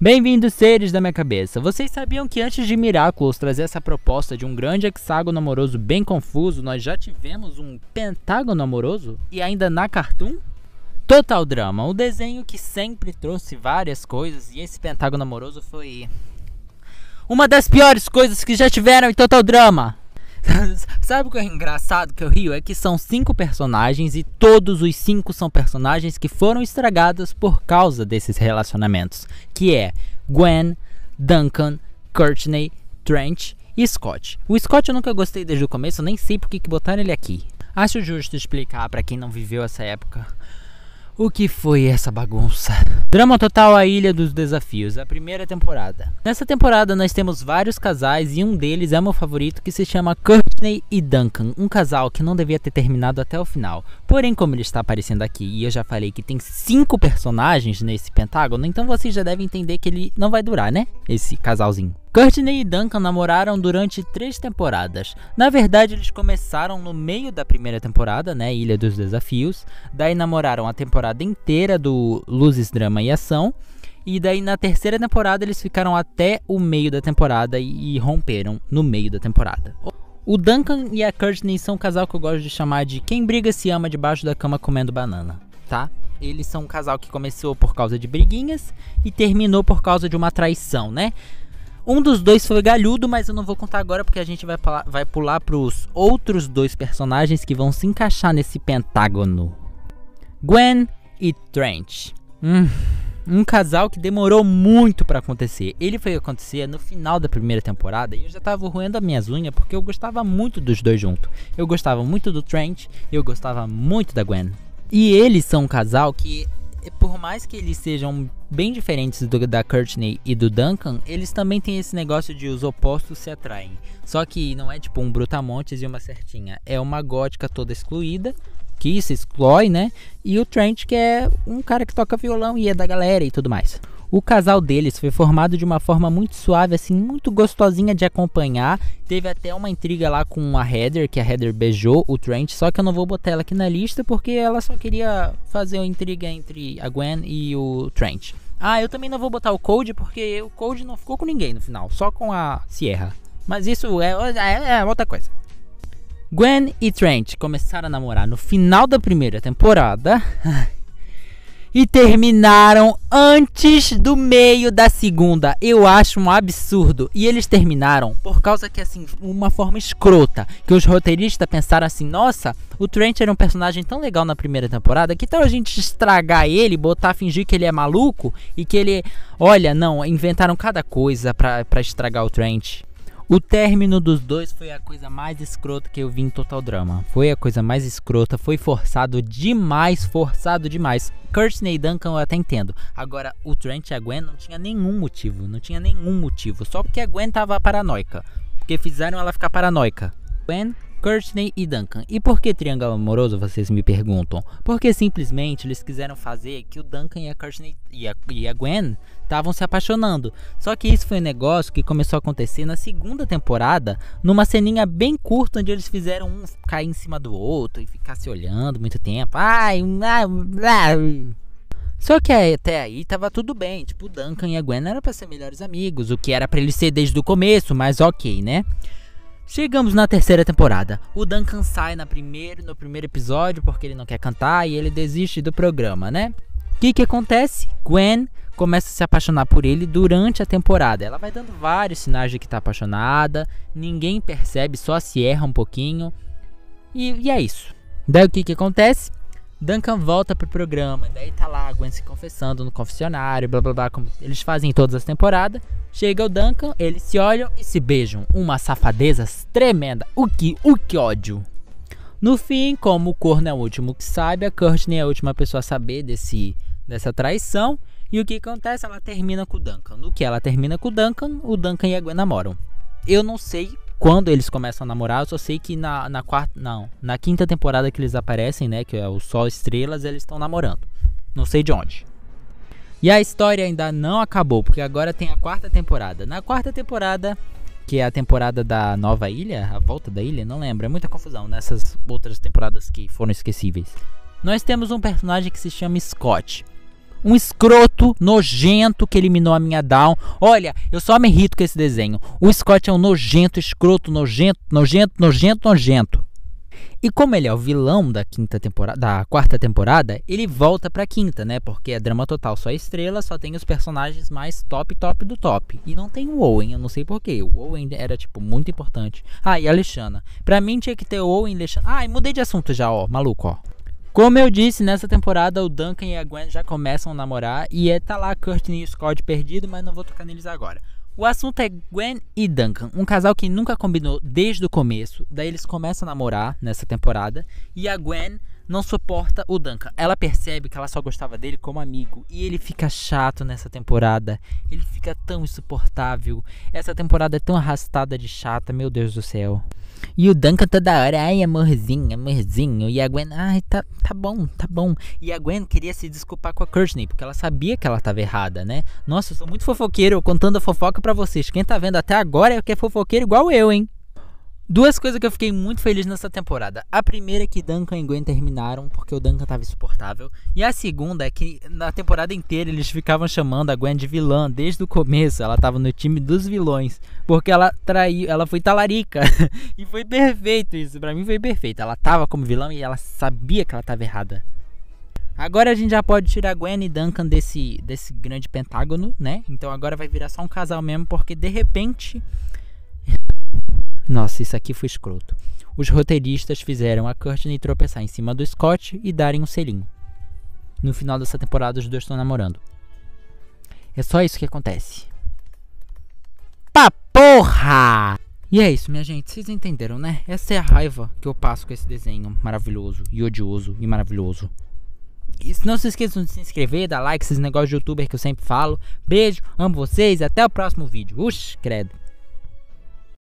Bem-vindos, seres da minha cabeça. Vocês sabiam que antes de Miraculous trazer essa proposta de um grande hexágono amoroso bem confuso, nós já tivemos um pentágono amoroso? E ainda na Cartoon? Total Drama, o desenho que sempre trouxe várias coisas, e esse pentágono amoroso foi uma das piores coisas que já tiveram em Total Drama. Sabe o que é engraçado, que eu rio? É que são 5 personagens e todos os 5 são personagens que foram estragados por causa desses relacionamentos, que é Gwen, Duncan, Courtney, Trent e Scott. O Scott eu nunca gostei desde o começo, eu nem sei porque que botaram ele aqui. Acho justo explicar pra quem não viveu essa época o que foi essa bagunça. Drama Total, A Ilha dos Desafios, a primeira temporada. Nessa temporada nós temos vários casais e um deles é meu favorito, que se chama Courtney e Duncan. Um casal que não devia ter terminado até o final. Porém, como ele está aparecendo aqui e eu já falei que tem 5 personagens nesse pentágono, então vocês já devem entender que ele não vai durar, né? Esse casalzinho. Courtney e Duncan namoraram durante 3 temporadas. Na verdade, eles começaram no meio da primeira temporada, né, Ilha dos Desafios. Daí namoraram a temporada inteira do Luzes, Drama e Ação. E daí na terceira temporada eles ficaram até o meio da temporada e romperam no meio da temporada. O Duncan e a Courtney são um casal que eu gosto de chamar de quem briga se ama debaixo da cama comendo banana, tá? Eles são um casal que começou por causa de briguinhas e terminou por causa de uma traição, né? Um dos dois foi galhudo, mas eu não vou contar agora porque a gente vai pular para os outros 2 personagens que vão se encaixar nesse pentágono. Gwen e Trent. Um casal que demorou muito para acontecer. Ele foi acontecer no final da primeira temporada e eu já tava roendo as minhas unhas porque eu gostava muito dos dois juntos. Eu gostava muito do Trent, eu gostava muito da Gwen. E eles são um casal que, por mais que eles sejam bem diferentes da Courtney e do Duncan, eles também têm esse negócio de os opostos se atraem. Só que não é tipo um brutamontes e uma certinha. É uma gótica toda excluída, que se exclui, né? E o Trent, que é um cara que toca violão e é da galera e tudo mais. O casal deles foi formado de uma forma muito suave, assim, muito gostosinha de acompanhar. Teve até uma intriga lá com a Heather, que a Heather beijou o Trent, só que eu não vou botar ela aqui na lista porque ela só queria fazer uma intriga entre a Gwen e o Trent. Ah, eu também não vou botar o Code porque o Code não ficou com ninguém no final, só com a Sierra. Mas isso é outra coisa. Gwen e Trent começaram a namorar no final da primeira temporada e terminaram antes do meio da segunda. Eu acho um absurdo. E eles terminaram por causa que, assim, uma forma escrota, que os roteiristas pensaram assim: nossa, o Trent era um personagem tão legal na primeira temporada, que tal a gente estragar ele, fingir que ele é maluco e que ele... Olha, não, inventaram cada coisa pra estragar o Trent. O término dos dois foi a coisa mais escrota que eu vi em Total Drama. Foi a coisa mais escrota, foi forçado demais. Courtney e Duncan eu até entendo. Agora, o Trent e a Gwen não tinha nenhum motivo. Só porque a Gwen tava paranoica. Porque fizeram ela ficar paranoica. Gwen, Courtney e Duncan. E por que triângulo amoroso, vocês me perguntam? Porque simplesmente eles quiseram fazer que o Duncan e a Courtney e a Gwen estavam se apaixonando. Só que isso foi um negócio que começou a acontecer na segunda temporada, numa ceninha bem curta, onde eles fizeram um cair em cima do outro e ficar se olhando muito tempo. Só que até aí tava tudo bem. Tipo, o Duncan e a Gwen eram pra ser melhores amigos, o que era pra eles ser desde o começo, mas ok, né? Chegamos na terceira temporada. O Duncan sai no primeiro episódio porque ele não quer cantar e ele desiste do programa, né? O que acontece? Gwen começa a se apaixonar por ele durante a temporada. Ela vai dando vários sinais de que tá apaixonada. Ninguém percebe, só se erra um pouquinho. E é isso. Daí o que acontece? Duncan volta pro programa. Daí tá lá a Gwen se confessando no confessionário, blá blá blá, como eles fazem em todas as temporadas. Chega o Duncan, eles se olham e se beijam. Uma safadeza tremenda. O que ódio. No fim, como o corno é o último que sabe, a Courtney é a última pessoa a saber dessa traição. E o que acontece? Ela termina com o Duncan. No que ela termina com o Duncan e a Gwen namoram. Eu não sei quando eles começam a namorar, eu só sei que na quinta temporada que eles aparecem, né, que é o Sol Estrelas, eles estão namorando. Não sei de onde. E a história ainda não acabou, porque agora tem a 4ª temporada. Na 4ª temporada, que é a temporada da nova ilha, a volta da ilha, não lembro, é muita confusão nessas outras temporadas que foram esquecíveis. Nós temos um personagem que se chama Scott. Um escroto nojento que eliminou a minha Dawn. Olha, eu só me irrito com esse desenho. O Scott é um nojento, escroto, nojento. E como ele é o vilão da quarta temporada, ele volta pra quinta, né? Porque é drama total, só estrela, só tem os personagens mais top do top. E não tem o Owen, eu não sei porquê. O Owen era, tipo, muito importante. Ah, e a Leshana. Pra mim tinha que ter o Owen e Leshana. Ah, e mudei de assunto já, ó, maluco, ó. Como eu disse, nessa temporada o Duncan e a Gwen já começam a namorar. E tá lá Courtney e o Scott perdido, mas não vou tocar neles agora. O assunto é Gwen e Duncan, um casal que nunca combinou desde o começo. Daí eles começam a namorar nessa temporada e a Gwen não suporta o Duncan. Ela percebe que ela só gostava dele como amigo e ele fica chato nessa temporada. Ele fica tão insuportável. Essa temporada é tão arrastada de chata, meu Deus do céu. E o Duncan toda hora, ai amorzinho, amorzinho. E a Gwen, ai tá bom. E a Gwen queria se desculpar com a Courtney, porque ela sabia que ela tava errada, né? Nossa, eu sou muito fofoqueiro, contando a fofoca pra vocês. Quem tá vendo até agora é que é fofoqueiro igual eu, hein? Duas coisas que eu fiquei muito feliz nessa temporada. A primeira é que Duncan e Gwen terminaram porque o Duncan tava insuportável. E a segunda é que na temporada inteira eles ficavam chamando a Gwen de vilã. Desde o começo ela tava no time dos vilões, porque ela traiu, ela foi talarica. E foi perfeito isso, pra mim foi perfeito. Ela tava como vilã e ela sabia que ela tava errada. Agora a gente já pode tirar Gwen e Duncan desse grande pentágono, né? Então agora vai virar só um casal mesmo, porque de repente... Nossa, isso aqui foi escroto. Os roteiristas fizeram a Courtney tropeçar em cima do Scott e darem um selinho. No final dessa temporada os dois estão namorando. É só isso que acontece. Pá porra! E é isso, minha gente, vocês entenderam, né? Essa é a raiva que eu passo com esse desenho maravilhoso e odioso e maravilhoso. E não se esqueçam de se inscrever, dar like, esses negócios de youtuber que eu sempre falo. Beijo, amo vocês e até o próximo vídeo. Credo.